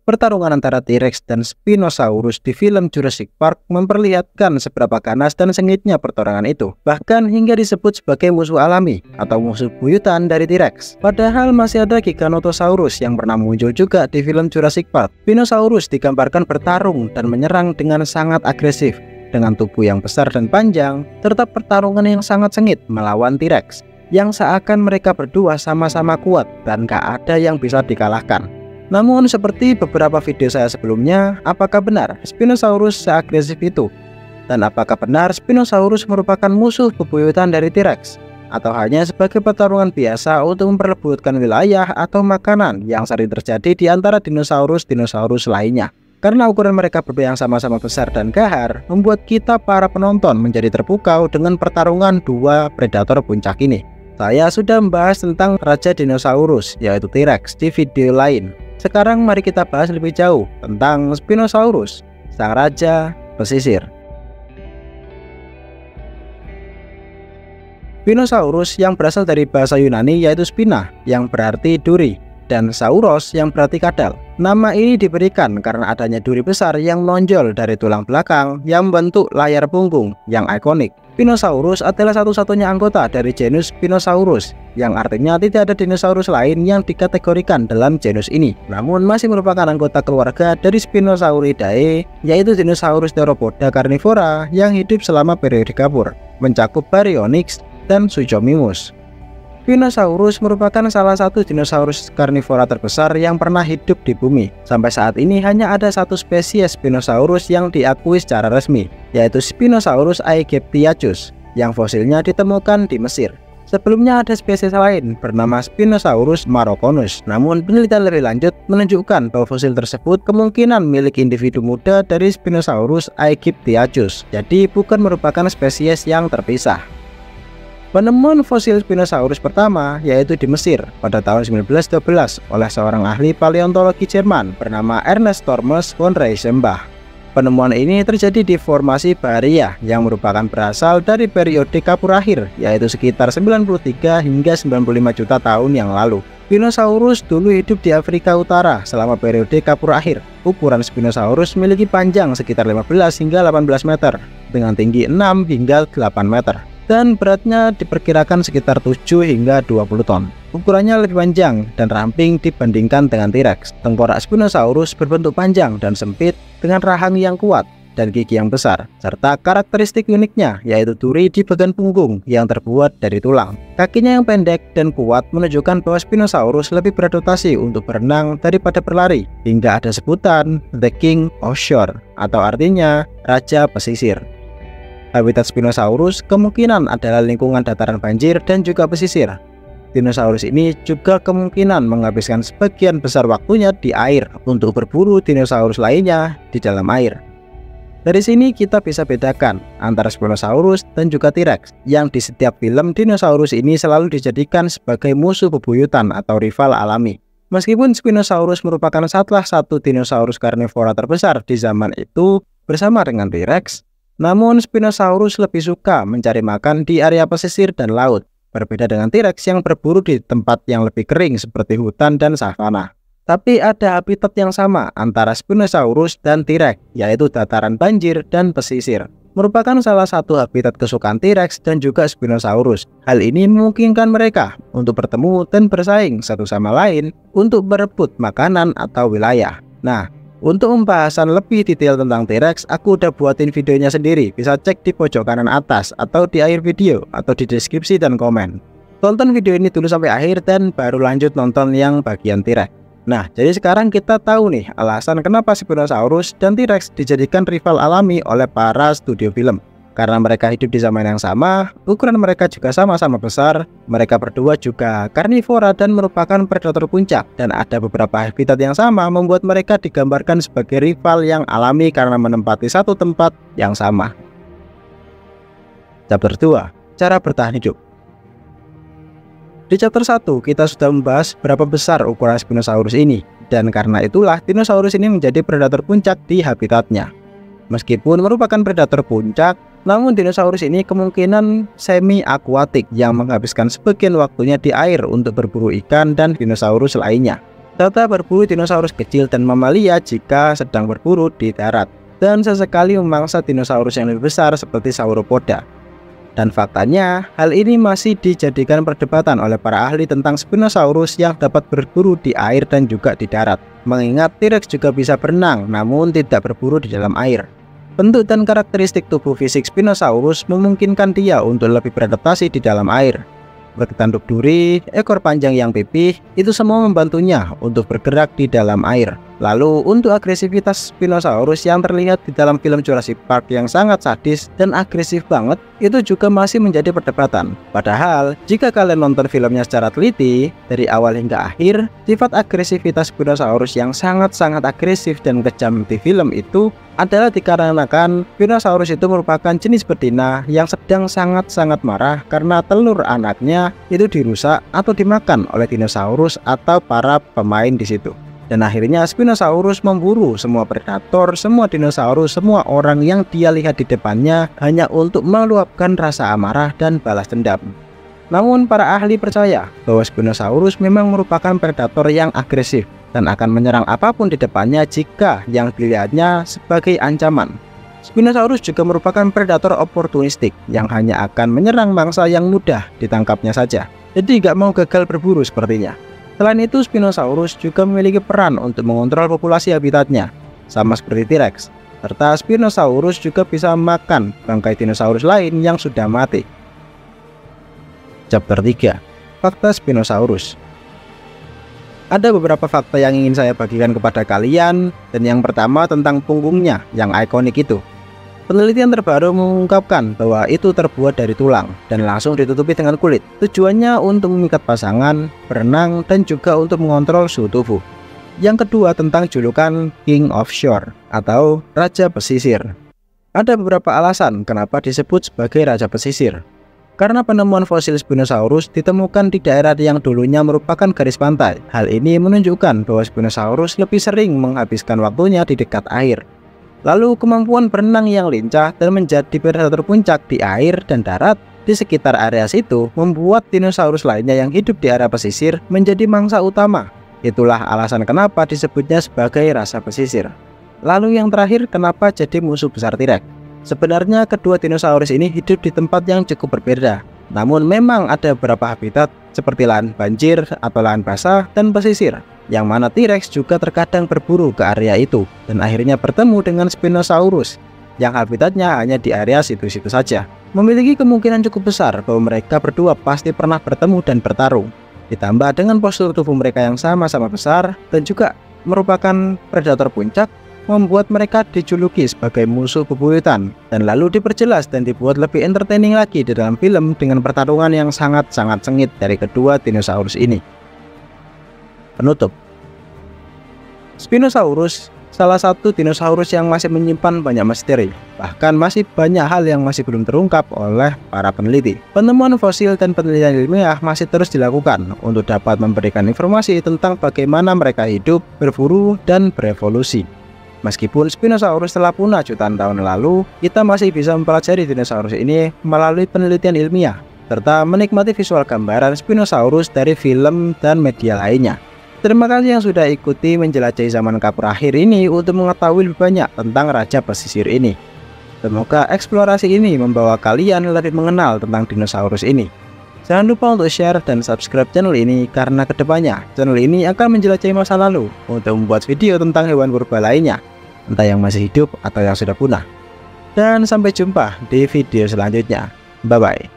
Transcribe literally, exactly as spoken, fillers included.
Pertarungan antara T-Rex dan Spinosaurus di film Jurassic Park memperlihatkan seberapa ganas dan sengitnya pertarungan itu, bahkan hingga disebut sebagai musuh alami atau musuh buyutan dari T-Rex. Padahal masih ada Giganotosaurus yang pernah muncul juga di film Jurassic Park. Spinosaurus digambarkan bertarung dan menyerang dengan sangat agresif, dengan tubuh yang besar dan panjang, serta pertarungan yang sangat sengit melawan T-Rex, yang seakan mereka berdua sama-sama kuat dan gak ada yang bisa dikalahkan. Namun seperti beberapa video saya sebelumnya, apakah benar Spinosaurus seagresif itu? Dan apakah benar Spinosaurus merupakan musuh bebuyutan dari T-Rex? Atau hanya sebagai pertarungan biasa untuk memperebutkan wilayah atau makanan yang sering terjadi di antara dinosaurus-dinosaurus lainnya? Karena ukuran mereka berdua yang sama-sama besar dan gahar, membuat kita para penonton menjadi terpukau dengan pertarungan dua predator puncak ini. Saya sudah membahas tentang Raja Dinosaurus, yaitu T-Rex, di video lain. Sekarang mari kita bahas lebih jauh tentang Spinosaurus, sang raja pesisir. Spinosaurus yang berasal dari bahasa Yunani yaitu spina, yang berarti duri, dan sauros yang berarti kadal. Nama ini diberikan karena adanya duri besar yang menonjol dari tulang belakang yang membentuk layar punggung yang ikonik. Spinosaurus adalah satu-satunya anggota dari genus Spinosaurus, yang artinya tidak ada dinosaurus lain yang dikategorikan dalam genus ini, namun masih merupakan anggota keluarga dari Spinosauridae, yaitu dinosaurus Theropoda carnivora yang hidup selama periode Kapur, mencakup Baryonyx dan Suchomimus. Spinosaurus merupakan salah satu dinosaurus karnivora terbesar yang pernah hidup di bumi. Sampai saat ini hanya ada satu spesies Spinosaurus yang diakui secara resmi, yaitu Spinosaurus aegyptiacus, yang fosilnya ditemukan di Mesir. Sebelumnya ada spesies lain bernama Spinosaurus marocconus, namun penelitian lebih lanjut menunjukkan bahwa fosil tersebut kemungkinan milik individu muda dari Spinosaurus aegyptiacus, jadi bukan merupakan spesies yang terpisah. Penemuan fosil Spinosaurus pertama yaitu di Mesir pada tahun seribu sembilan ratus dua belas oleh seorang ahli paleontologi Jerman bernama Ernest Thomas von Reichenbach. Penemuan ini terjadi di formasi Baharia yang merupakan berasal dari periode Kapur akhir, yaitu sekitar sembilan puluh tiga hingga sembilan puluh lima juta tahun yang lalu. Spinosaurus dulu hidup di Afrika Utara selama periode Kapur akhir. Ukuran Spinosaurus memiliki panjang sekitar lima belas hingga delapan belas meter dengan tinggi enam hingga delapan meter. Dan beratnya diperkirakan sekitar tujuh hingga dua puluh ton. Ukurannya lebih panjang dan ramping dibandingkan dengan T-Rex. Tengkorak Spinosaurus berbentuk panjang dan sempit dengan rahang yang kuat dan gigi yang besar, serta karakteristik uniknya yaitu duri di bagian punggung yang terbuat dari tulang. Kakinya yang pendek dan kuat menunjukkan bahwa Spinosaurus lebih beradaptasi untuk berenang daripada berlari, hingga ada sebutan The King of Shore, atau artinya Raja Pesisir. Habitat Spinosaurus kemungkinan adalah lingkungan dataran banjir dan juga pesisir. Dinosaurus ini juga kemungkinan menghabiskan sebagian besar waktunya di air untuk berburu dinosaurus lainnya di dalam air. Dari sini kita bisa bedakan antara Spinosaurus dan juga T-Rex, yang di setiap film dinosaurus ini selalu dijadikan sebagai musuh bebuyutan atau rival alami. Meskipun Spinosaurus merupakan salah satu dinosaurus karnivora terbesar di zaman itu bersama dengan T-Rex, namun Spinosaurus lebih suka mencari makan di area pesisir dan laut, berbeda dengan T-Rex yang berburu di tempat yang lebih kering seperti hutan dan savana. Tapi ada habitat yang sama antara Spinosaurus dan T-Rex, yaitu dataran banjir dan pesisir. Merupakan salah satu habitat kesukaan T-Rex dan juga Spinosaurus. Hal ini memungkinkan mereka untuk bertemu dan bersaing satu sama lain untuk berebut makanan atau wilayah. Nah, untuk pembahasan lebih detail tentang T-Rex, aku udah buatin videonya sendiri. Bisa cek di pojok kanan atas atau di akhir video atau di deskripsi dan komen. Tonton video ini dulu sampai akhir dan baru lanjut nonton yang bagian T-Rex. Nah, jadi sekarang kita tahu nih alasan kenapa Spinosaurus dan T-Rex dijadikan rival alami oleh para studio film. Karena mereka hidup di zaman yang sama, ukuran mereka juga sama-sama besar, mereka berdua juga karnivora dan merupakan predator puncak, dan ada beberapa habitat yang sama membuat mereka digambarkan sebagai rival yang alami karena menempati satu tempat yang sama. Chapter dua. Cara bertahan hidup. Di chapter satu kita sudah membahas berapa besar ukuran Spinosaurus ini, dan karena itulah dinosaurus ini menjadi predator puncak di habitatnya. Meskipun merupakan predator puncak, namun dinosaurus ini kemungkinan semi-akuatik yang menghabiskan sebagian waktunya di air untuk berburu ikan dan dinosaurus lainnya. serta berburu dinosaurus kecil dan mamalia jika sedang berburu di darat, dan sesekali memangsa dinosaurus yang lebih besar seperti sauropoda. Dan faktanya, hal ini masih dijadikan perdebatan oleh para ahli tentang Spinosaurus yang dapat berburu di air dan juga di darat. Mengingat T-Rex juga bisa berenang namun tidak berburu di dalam air. Bentuk dan karakteristik tubuh fisik Spinosaurus memungkinkan dia untuk lebih beradaptasi di dalam air. Bertanduk duri, ekor panjang yang pipih, itu semua membantunya untuk bergerak di dalam air. Lalu untuk agresivitas Spinosaurus yang terlihat di dalam film Jurassic Park yang sangat sadis dan agresif banget, itu juga masih menjadi perdebatan. Padahal jika kalian nonton filmnya secara teliti dari awal hingga akhir, sifat agresivitas Spinosaurus yang sangat-sangat agresif dan kejam di film itu adalah dikarenakan Spinosaurus itu merupakan jenis betina yang sedang sangat-sangat marah karena telur anaknya itu dirusak atau dimakan oleh dinosaurus atau para pemain di situ. Dan akhirnya Spinosaurus memburu semua predator, semua dinosaurus, semua orang yang dia lihat di depannya hanya untuk meluapkan rasa amarah dan balas dendam. Namun para ahli percaya bahwa Spinosaurus memang merupakan predator yang agresif dan akan menyerang apapun di depannya jika yang dilihatnya sebagai ancaman. Spinosaurus juga merupakan predator oportunistik yang hanya akan menyerang mangsa yang mudah ditangkapnya saja. Jadi gak mau gagal berburu sepertinya. Selain itu, Spinosaurus juga memiliki peran untuk mengontrol populasi habitatnya, sama seperti T-Rex. Serta Spinosaurus juga bisa makan bangkai dinosaurus lain yang sudah mati. Chapter tiga. Fakta Spinosaurus. Ada beberapa fakta yang ingin saya bagikan kepada kalian, dan yang pertama tentang punggungnya yang ikonik itu. Penelitian terbaru mengungkapkan bahwa itu terbuat dari tulang dan langsung ditutupi dengan kulit. Tujuannya untuk mengikat pasangan, berenang, dan juga untuk mengontrol suhu tubuh. Yang kedua tentang julukan King of Shore atau Raja Pesisir. Ada beberapa alasan kenapa disebut sebagai Raja Pesisir. Karena penemuan fosil Spinosaurus ditemukan di daerah yang dulunya merupakan garis pantai. Hal ini menunjukkan bahwa Spinosaurus lebih sering menghabiskan waktunya di dekat air. Lalu kemampuan berenang yang lincah dan menjadi predator puncak di air dan darat di sekitar area situ membuat dinosaurus lainnya yang hidup di area pesisir menjadi mangsa utama. Itulah alasan kenapa disebutnya sebagai Raja Pesisir. Lalu yang terakhir, kenapa jadi musuh besar T-Rex? Sebenarnya kedua dinosaurus ini hidup di tempat yang cukup berbeda. Namun memang ada beberapa habitat seperti lahan banjir atau lahan basah dan pesisir, yang mana T-Rex juga terkadang berburu ke area itu dan akhirnya bertemu dengan Spinosaurus yang habitatnya hanya di area situ-situ saja. Memiliki kemungkinan cukup besar bahwa mereka berdua pasti pernah bertemu dan bertarung. Ditambah dengan postur tubuh mereka yang sama-sama besar dan juga merupakan predator puncak, membuat mereka dijuluki sebagai musuh bebuyutan, dan lalu diperjelas dan dibuat lebih entertaining lagi di dalam film dengan pertarungan yang sangat-sangat sengit dari kedua dinosaurus ini. Penutup. Spinosaurus salah satu dinosaurus yang masih menyimpan banyak misteri, bahkan masih banyak hal yang masih belum terungkap oleh para peneliti. Penemuan fosil dan penelitian ilmiah masih terus dilakukan untuk dapat memberikan informasi tentang bagaimana mereka hidup, berburu, dan berevolusi. Meskipun Spinosaurus telah punah jutaan tahun lalu, kita masih bisa mempelajari dinosaurus ini melalui penelitian ilmiah, serta menikmati visual gambaran Spinosaurus dari film dan media lainnya. Terima kasih yang sudah ikuti menjelajahi zaman kapur akhir ini untuk mengetahui lebih banyak tentang Raja Pesisir ini. Semoga eksplorasi ini membawa kalian lebih mengenal tentang dinosaurus ini. Jangan lupa untuk share dan subscribe channel ini karena kedepannya channel ini akan menjelajahi masa lalu untuk membuat video tentang hewan purba lainnya, entah yang masih hidup atau yang sudah punah. Dan sampai jumpa di video selanjutnya. Bye bye.